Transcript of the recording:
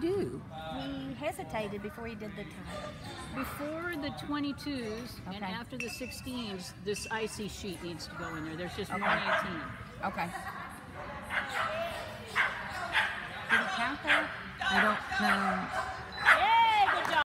do? He hesitated before he did the tire. Before the 22s and Okay. after the 16s, this icy sheet needs to go in there. There's just Okay. 118. Okay. Did he count that? I don't know.